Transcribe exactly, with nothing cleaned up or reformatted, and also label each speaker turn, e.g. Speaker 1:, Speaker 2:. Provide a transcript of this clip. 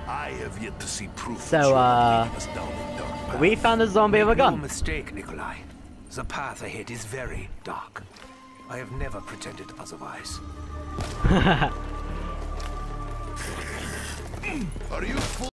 Speaker 1: I have yet to see proof.
Speaker 2: So, uh, we found a zombie with a gun.
Speaker 3: No mistake, Nikolai. The path ahead is very dark. I have never pretended otherwise.
Speaker 1: Are you full?